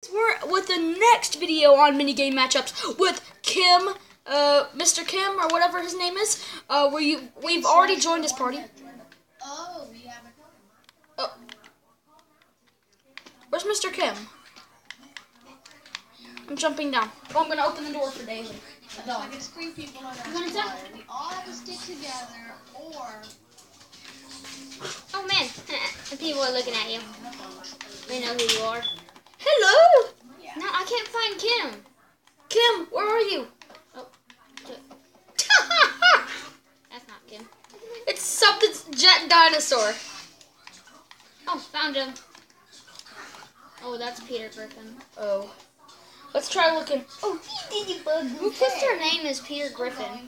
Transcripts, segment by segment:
We're with the next video on minigame matchups with Kim, Mr. Kim, or whatever his name is. We've already joined his party. Oh, we haven't. Oh. Where's Mr. Kim? I'm jumping down. Oh, I'm gonna open the door for David. So I can screen people on our squad. We all have to stick together, or... Oh man, the people are looking at you. They know who you are. Hello! Yeah. No, I can't find Kim. Kim, where are you? Oh, that's not Kim. It's something's jet dinosaur. Oh, found him. Oh, that's Peter Griffin. Oh. Let's try looking. Oh, he did bug. Who thinks their name is Peter Griffin?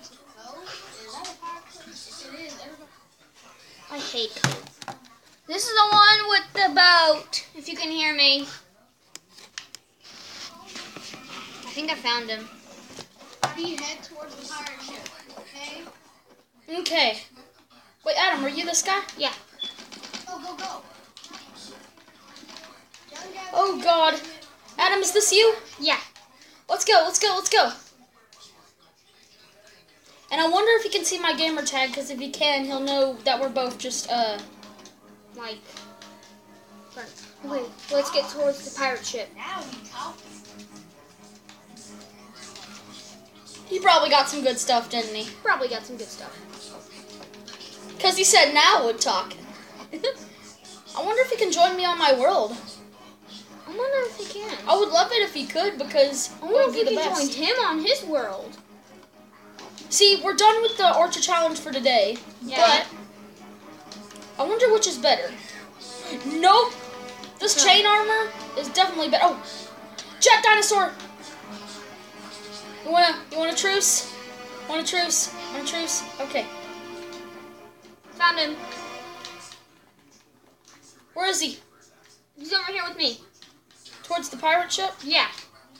I hate kids. This is the one with the boat, if you can hear me. I think I found him. How do you head towards the pirate ship? Okay? Okay. Wait, Adam, are you this guy? Yeah. Go. Oh, God. Adam, is this you? Yeah. Let's go. And I wonder if he can see my gamer tag, because if he can, he'll know that we're both just, Like, wait, let's get towards the pirate ship. Now we talk. He probably got some good stuff, didn't he? Probably got some good stuff. Because he said now we're talking. I wonder if he can join me on my world. I wonder if he can. I would love it if he could, because I it wonder would if be we the can best. join him on his world. See, we're done with the Archer Challenge for today, Yeah. but I wonder which is better. Nope. This chain armor is definitely better. Oh, jet dinosaur. You want a truce? Want a truce? Okay. Found him. Where is he? He's over here with me. Towards the pirate ship? Yeah.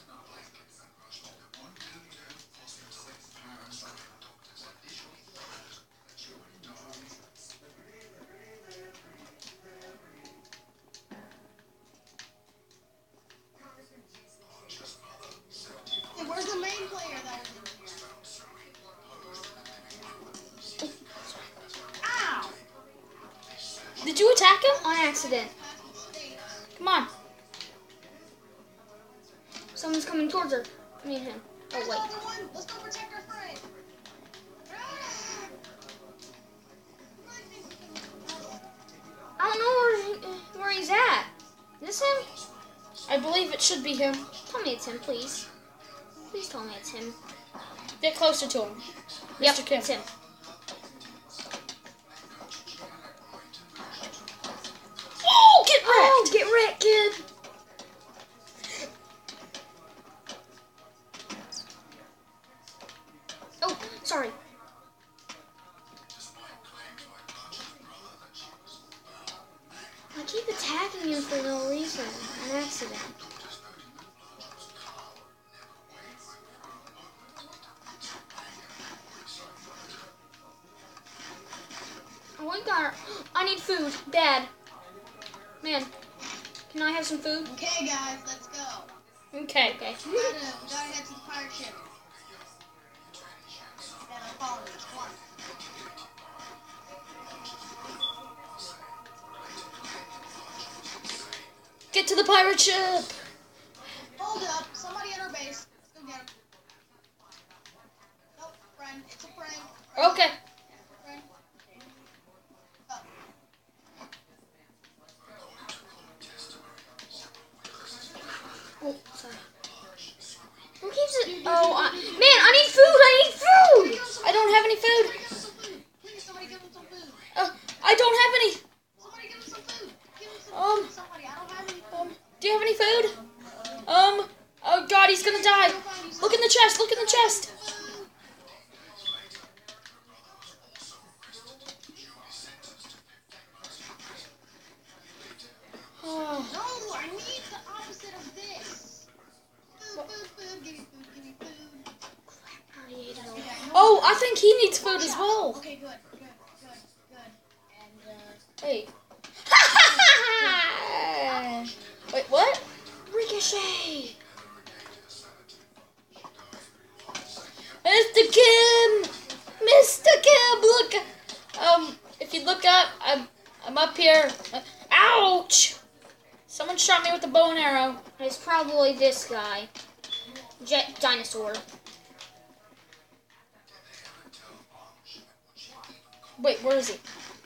Hey, where's the main player that was in here? Ow! Did you attack him? On accident. Come on. Someone's coming towards her. Me and him. Oh, There's wait. another one. Let's go protect our friend. I don't know where he's at. Is this him? I believe it should be him. Tell me it's him, please. Please tell me it's him. Get closer to him. Yep, Mr. Kim. it's him. Oh, get wrecked! Oh, get wrecked, kid. Oh, sorry. I keep attacking him for no reason. An accident. Oh, I need food. Dad. Man, can I have some food? Okay, guys, let's go. Okay. Okay. We gotta head to the pirate ship. Then I'll follow this one. Get to the pirate ship. Hold up, somebody at our base. Let's go get him. Nope, friend. It's a friend. Okay. Friend. Oh. Oh, sorry. Who keeps it? Oh, man, I need food. I don't have any food. Please, somebody give him some food. I don't have any. Somebody give him some food. Give him some food. Somebody, I don't have any food. Do you have any food? Oh God, he's gonna die. Look in the chest. Oh. No, I need the opposite of this. Food, give me food. Oh, I think he needs food as well. Okay, good. And, Hey. Wait, what? Yoshi! Mr. Kim! Mr. Kim, look! If you look up, I'm up here. Ouch! Someone shot me with a bow and arrow. It's probably this guy. Jet dinosaur. Wait, where is he?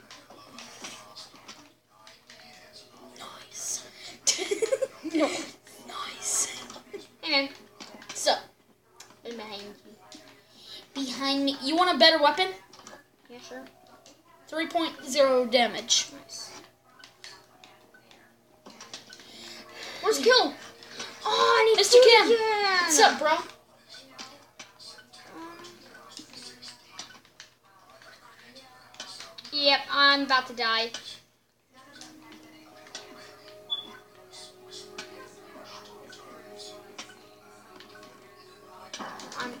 Nice. No. Nice. Hey man. So, I'm behind you. behind me. You want a better weapon? Yeah, sure. 3.0 damage. Nice. Where's Kill? Oh, I need Mr. Kim. again. What's up, bro? Yep, I'm about to die. I'm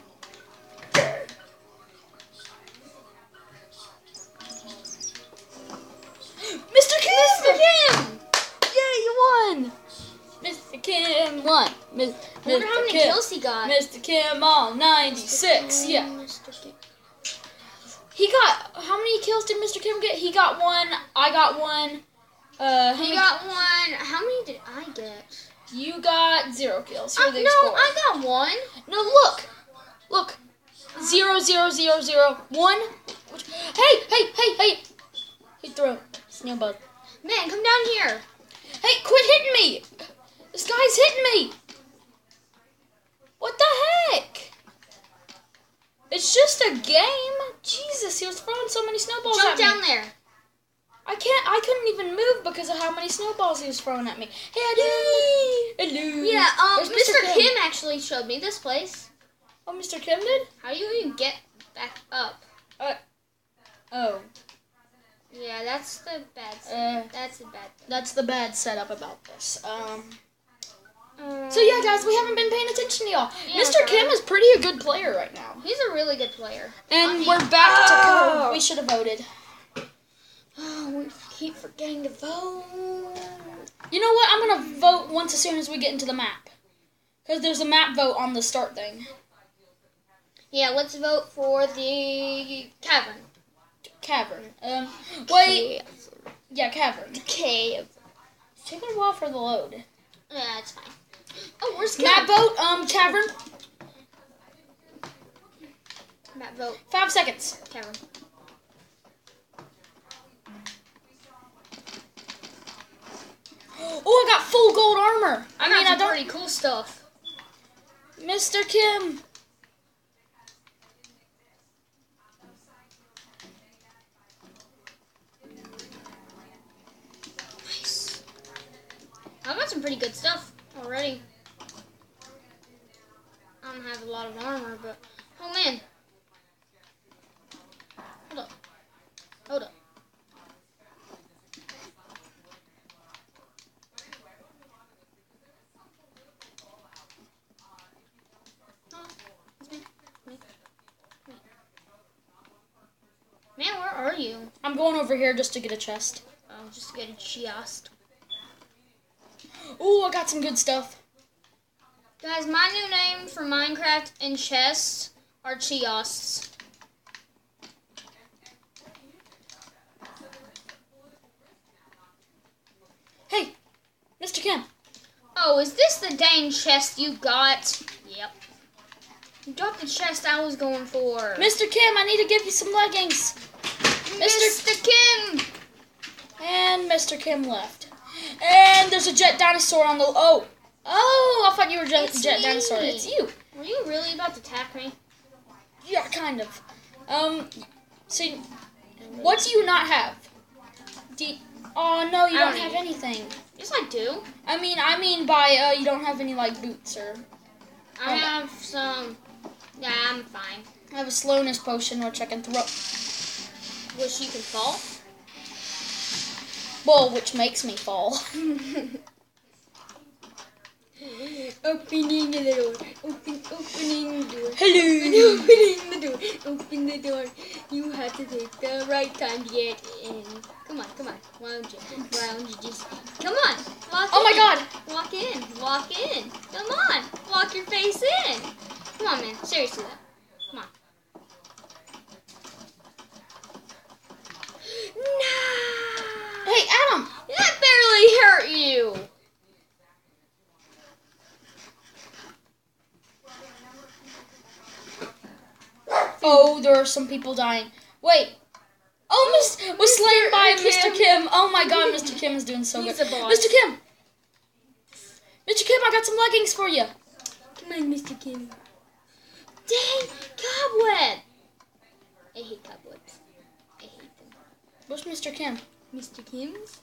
Mr. Kim! Mr. Kim! Yeah, you won! Mr. Kim won. I wonder how many kills he got. Mr. Kim, all 96. Yeah. Mr. Kim. He got, how many kills did Mr. Kim get? He got one. I got one. He got one. How many did I get? You got 0 kills. You're the No, explorer. I got one. No, look. Look. 0, 0, 0, 0, 1. Hey. He threw a snail bug. Man, come down here. Hey, quit hitting me. This guy's hitting me. What the heck? It's just a game. Jesus, he was throwing so many snowballs Jump at me. down there. I couldn't even move because of how many snowballs he was throwing at me. Hey, hello. Yeah, There's Mr. Kim actually showed me this place. Oh, Mr. Kim did? How do you even get back up? Oh. Yeah, that's the bad. That's the bad thing. That's the bad setup about this. So yeah, guys, we haven't been paying attention to y'all. Yeah, Mr. Kim is pretty a good player right now. He's a really good player. And we're back to code. We should have voted. Oh, we keep forgetting to vote. You know what? I'm gonna vote once as soon as we get into the map, because there's a map vote on the start thing. Yeah, let's vote for the cavern. Cavern. Wait. Yeah, cavern. Cave. It's taking a while for the load. Yeah, it's fine. Oh, where's Map vote. Cavern. Map vote. 5 seconds. Cavern. Oh, I got full gold armor. I got some pretty cool stuff. Mr. Kim. Nice. I got some pretty good stuff already. I don't have a lot of armor, but oh man. Hold up. Man, where are you? I'm going over here just to get a chest. Oh, just to get a chest. Oh, I got some good stuff. Guys, my new name for Minecraft and chests are Chiosts. Hey, Mr. Kim. Oh, is this the dang chest you got? Yep. You got the chest I was going for. Mr. Kim, I need to give you some leggings. Mr. Kim! And Mr. Kim left. And there's a jet dinosaur on the... Oh, I thought you were jet dinosaur. It's you. Were you really about to attack me? Yeah, kind of. So, what do you not have? Oh, no, you don't have anything. Yes, I do. I mean by, you don't have any, like, boots or... I have some... Yeah, I'm fine. I have a slowness potion, which I can throw... Wish you could fall? Well, which makes me fall. Opening the door. Opening the door. Hello. Opening the door. Open the door. You have to take the right time to get in. Come on. Why don't you just... Come on. Walk Oh my in. God. Walk in. Walk in. Come on. Walk your face in. Come on, man. Seriously, though. Come on. No. Hey, Adam. That barely hurt you. Oh, there are some people dying. Wait. Oh, was slain by Mr. Kim. Oh my God, Mr. Kim is doing so He's good. a boss. Mr. Kim. Mr. Kim, I got some leggings for you. Come on, Mr. Kim. Dang, cobweb. I hate cobwebs. I hate them. Where's Mr. Kim? Mr. Kim's?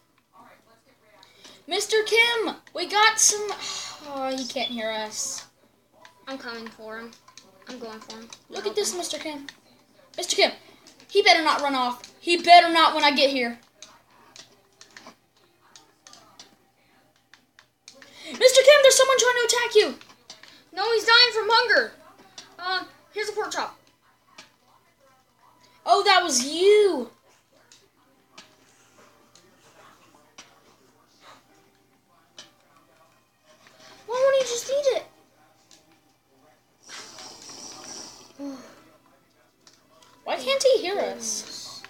Mr. Kim, we got some. Oh, he can't hear us. I'm coming for him. I'm going for him. Look at this, Mr. Kim. Mr. Kim, he better not run off. He better not when I get here. Mr. Kim, there's someone trying to attack you. No, he's dying from hunger. Here's a pork chop. Oh, that was you. Why won't he just eat it? Why can't he hear us?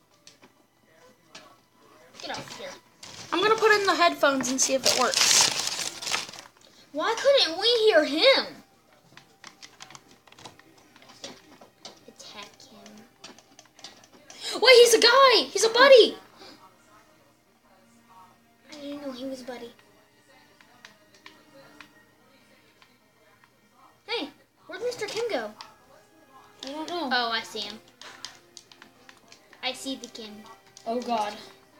Get off here. I'm going to put in the headphones and see if it works. Why couldn't we hear him? Attack him. Wait, he's a guy. He's a buddy. I didn't know he was buddy. Hey, where'd Mr. Kim go? I don't know. Oh, I see him. I see the Kim. Oh, God.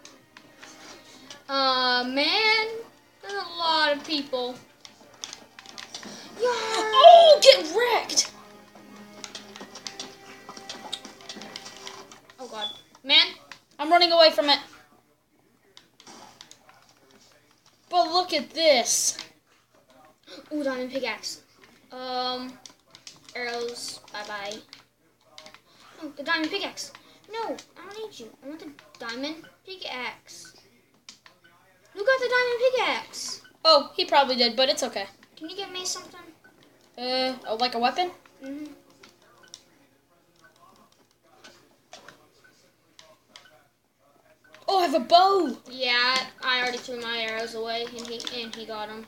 Man, there's a lot of people. Oh, get wrecked. Oh, God. Man, I'm running away from it. But look at this. ooh, diamond pickaxe. Arrows, bye-bye. Oh, the diamond pickaxe. No, I don't need you. I want the diamond pickaxe. Who got the diamond pickaxe? Oh, he probably did, but it's okay. Can you get me something? Oh, like a weapon? Mm-hmm. Oh, I have a bow. Yeah, I already threw my arrows away, and he got them.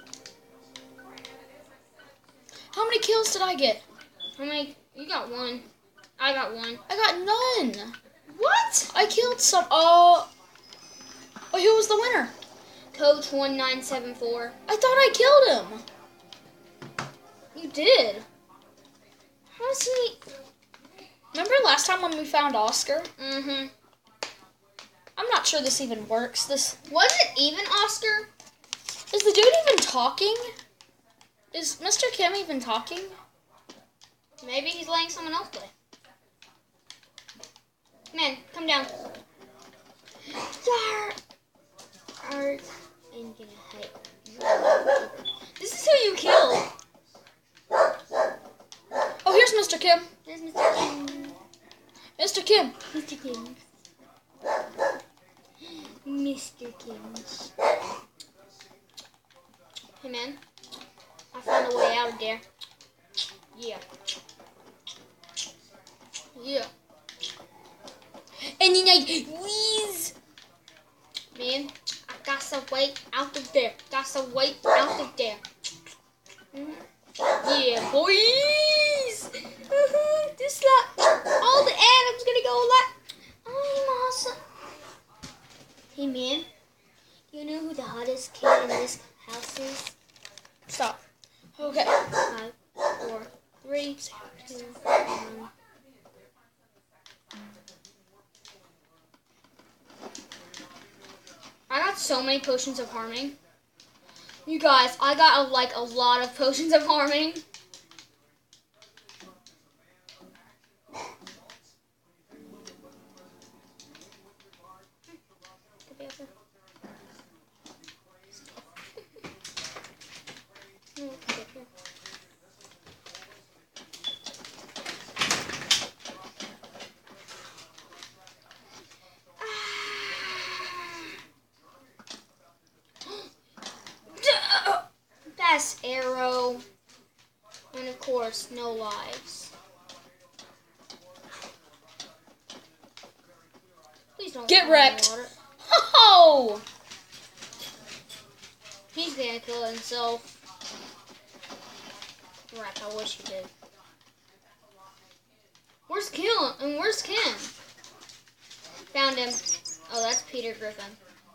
How many kills did I get? How many? You got one. I got one. I got none. What? I killed some. Oh, who was the winner? Coach 1974. I thought I killed him. You did. How is he? Remember last time when we found Oscar? Mm-hmm. I'm not sure this even works. Was it even Oscar? Is the dude even talking? Is Mr. Kim even talking? Maybe he's letting someone else play. Man, come down. Yar! Ain't gonna hide. This is who you killed. Oh, here's Mr. Kim. There's Mr. Kim. Mr. Kim. Mr. Kim. Mr. Kim. Hey, man. I found a way out of there. Yeah. Yeah. And then I wheeze. Man, I got some way out of there. Got some way out of there. Yeah, boys. This lot. All the atoms gonna go like. I'm awesome. Hey, man. You know who the hottest kid in this house is? Stop. Okay. 5, 4, 3, 2, 1. I got so many potions of harming. You guys, I got a lot of potions of harming. Could be up there. No, it could be up here. 0. And of course, no lives. Please don't Get fall in the wrecked. water. Oh! He's gonna kill himself. Crap, I wish he did. Where's Kill? And where's Kim? Found him. Oh, that's Peter Griffin.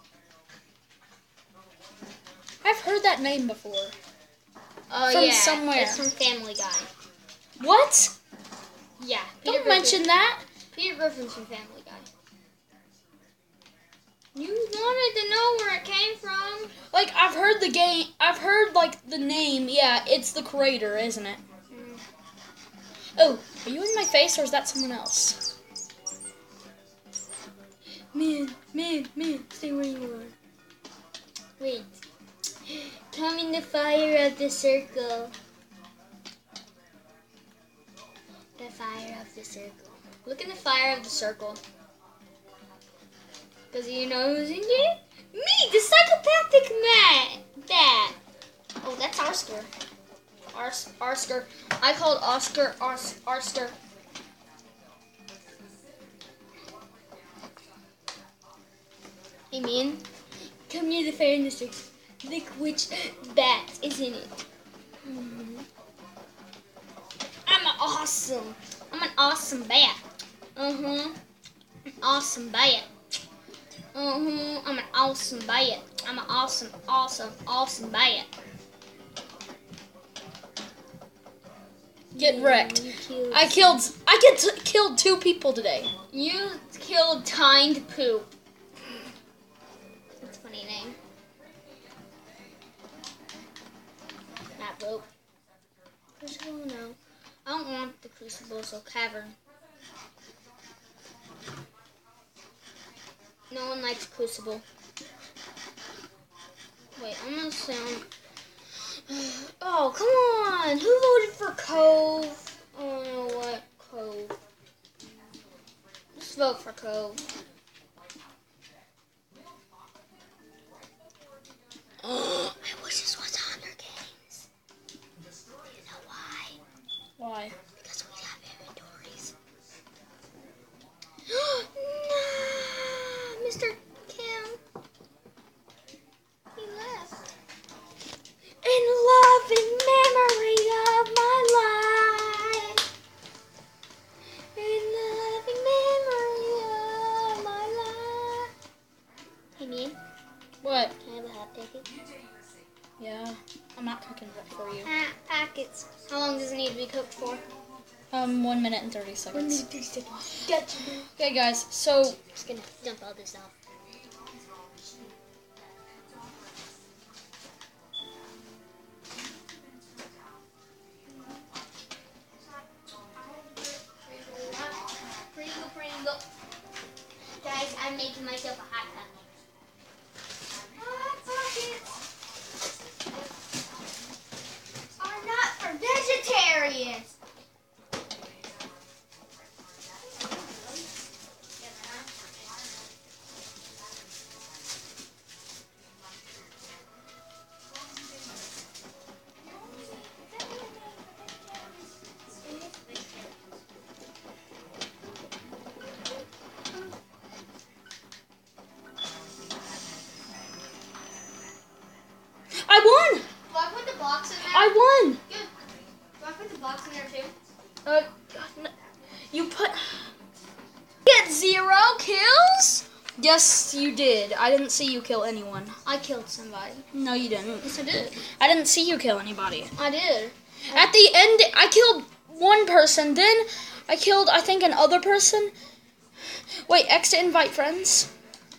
I've heard that name before. Oh, From yeah. somewhere. It's from Family Guy. What? Yeah. Don't mention that. Peter Griffin's from Family Guy. You wanted to know where it came from? Like, I've heard the game. I've heard, like, the name. Yeah, it's the creator, isn't it? Mm. Oh, are you in my face or is that someone else? Man, stay where you are. Wait. Come in the fire of the circle. The fire of the circle. Look in the fire of the circle. Because you know who's in here? Me, the psychopathic man. That. Oh, that's Oscar. Oscar. I called Oscar Oscar. Hey, man. Come near the fire in the circle. Look which bat is in it. I'm an awesome bat. An awesome bat. I'm an awesome bat. I'm an awesome bat. Get wrecked. I killed 2 people today. You killed Tined Poop. That's a funny name. Not Poop. Crucible, no. I don't want the Crucible, so Cavern. No one likes Crucible. Wait, I'm gonna sound. Oh, come on! Who voted for Cove? Oh, you know what? Cove. Let's vote for Cove. I wish this was Hunger Games. Do you know why? Why? Because we have inventories. No, Mr. Kim. He left. In love and memory of my life. In love and memory of my life. Hey, man. What? Can I have a hot packet? Yeah, I'm not cooking it for you. Hot packets. How long does it need to be cooked for? 1 minute and 30 seconds. 3 seconds. Gotcha. Okay, guys. So Just gonna dump all this out. Pringle. Guys, I'm making myself a hot pocket. Hot pockets are not for vegetarians. I won. Do I put the box in there? I won. Good. Do I put the box in there too? No, you put. Get 0 kills. Yes, you did. I didn't see you kill anyone. I killed somebody. No, you didn't. Yes, I did. I didn't see you kill anybody. I did. At the end, I killed 1 person. Then I killed, I think, another person. Wait, X to invite friends.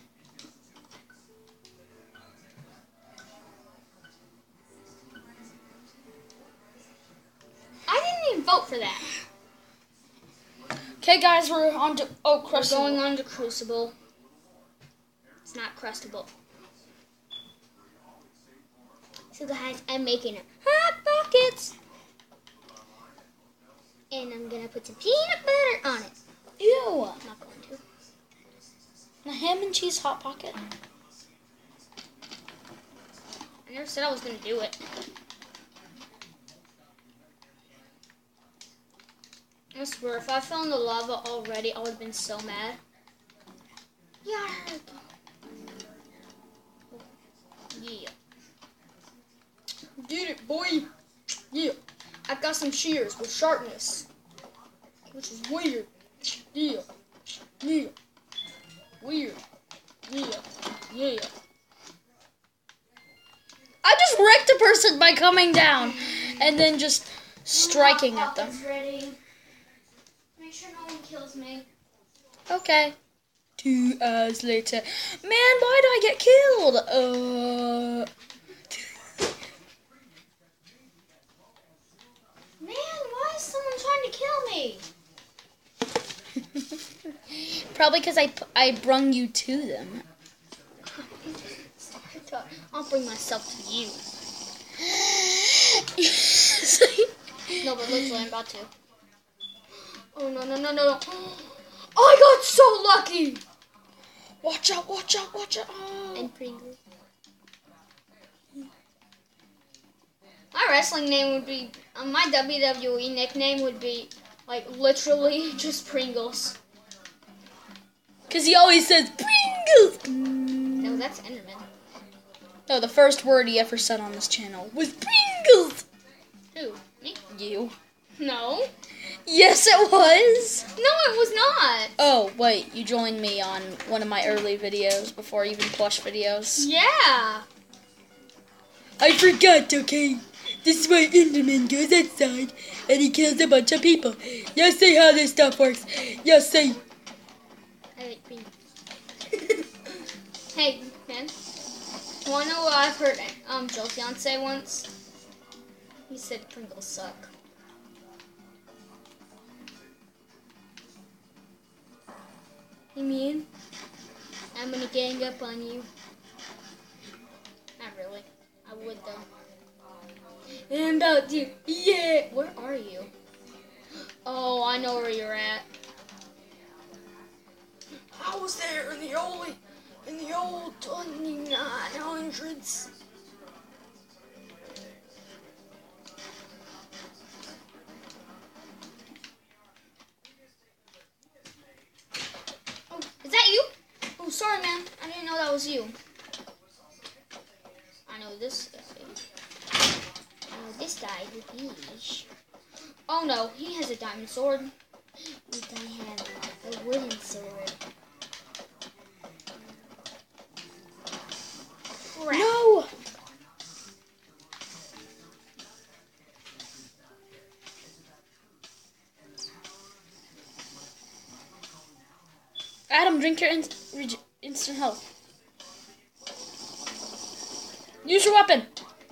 I didn't even vote for that. Okay, guys, we're on to We're Crucible. going on to Crucible. It's not Crustable. So guys, I'm making hot pockets. And I'm gonna put some peanut butter on it. Ew. I'm not going to. A ham and cheese hot pocket. I never said I was gonna do it. I swear, if I fell in the lava already, I would have been so mad. Yeah. Yeah. Get it, boy. Yeah. I got some shears with sharpness, which is weird. Yeah. Yeah. Weird. Yeah. Yeah. I just wrecked a person by coming down and then just striking at them. Ready. Make sure no one kills me. Okay. 2 hours later. Man, why did I get killed? Man, why is someone trying to kill me? Probably because I brung you to them. I'll bring myself to you. No, but literally, I'm about to. Oh, no, no, no, no. I got so lucky. Watch out, watch out, watch out. Oh. And Pringles. My wrestling name would be, my WWE nickname would be, like, literally just Pringles. Because he always says Pringles. No, that's Enderman. No, the first word he ever said on this channel was Pringles. Who? Me? You. No. Yes, it was. No, it was not. Oh, wait, you joined me on one of my early videos before even plush videos. Yeah. I forgot, okay? This is why Enderman goes outside and he kills a bunch of people. You see how this stuff works. You see. I like Pringles. Hey, man. Wanna know what I've heard Joe's fiance once? He said Pringles suck. You mean? I'm gonna gang up on you. Not really. I would though. And about you. Yeah. Where are you? Oh, I know where you're at. I was there in the old 2900s. Oh, is that you? Oh, sorry, man. I didn't know that was you. I know this guy. I know this guy with these. Oh no, he has a diamond sword. But I have a wooden sword. Crap. No! Adam, drink your instant health. Use your weapon.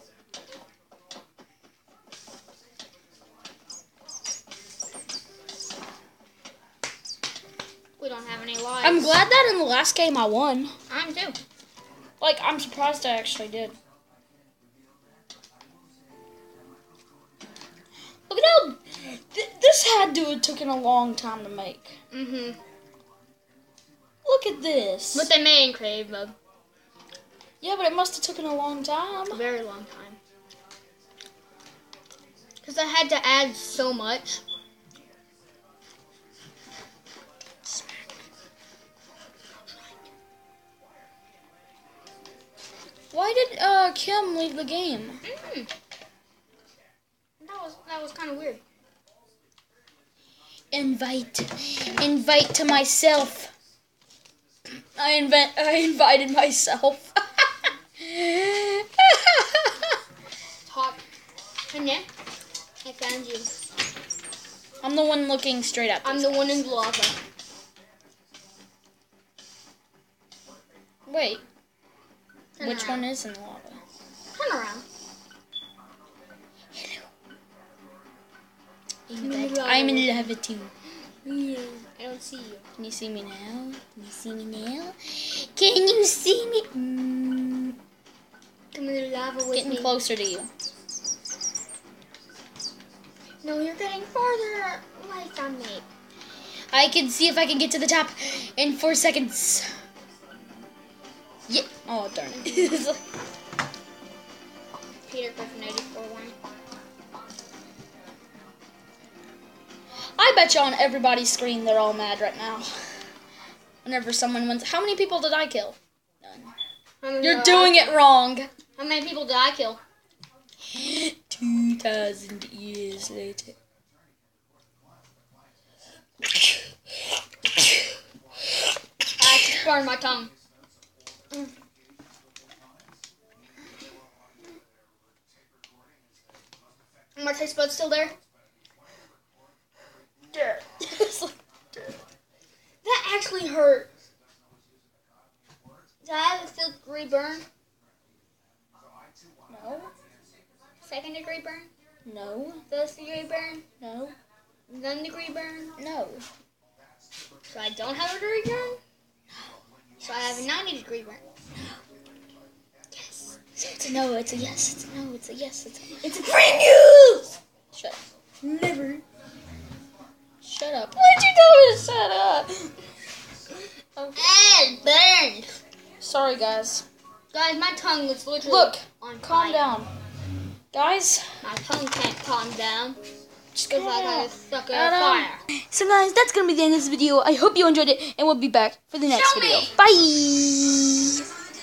We don't have any lives. I'm glad that in the last game I won. I'm too. Like, I'm surprised I actually did. Look at how... this had to have taken a long time to make. Mm-hmm. Look at this. But they made in creative mode. Yeah, but it must have taken a long time. A very long time. Because I had to add so much. Why did Kim leave the game? That was kind of weird. Invite to myself. I invited myself. Talk. And then I found you. I'm the one looking straight at I'm these the guys. one in lava. Wait, Turn which around. one is in the lava? Turn around. I'm in lava too. Yeah. I don't see you. Can you see me now? Can you see me now? Can you see me? Come in the lava with Getting me. closer to you. No, you're getting farther away from me. I can see if I can get to the top in 4 seconds. Yeah. Oh, darn it. Peter Griffin 84 1. I I bet you on everybody's screen they're all mad right now. Whenever someone wins. How many people did I kill? None. You're doing it wrong. How many people did I kill? 2,000 years later. I just burned my tongue. My taste bud's still there? Yeah. That actually hurt. Did I have a third-degree burn? No. Second-degree burn? No. First-degree burn? No. 1-degree burn? No. So I don't have a degree burn? So I have a 90-degree burn? Yes. So it's a no, it's a yes, it's a no, it's a yes, It's a great news! Shut up. Never. Shut up. Why'd you tell me to shut up? And burned. Sorry, guys. Guys, my tongue is literally on calm fire. down. Guys. My tongue can't calm down. Just Because calm I down. got stuck in a fire. So guys, that's going to be the end of this video. I hope you enjoyed it, and we'll be back for the next Show video. me. Bye!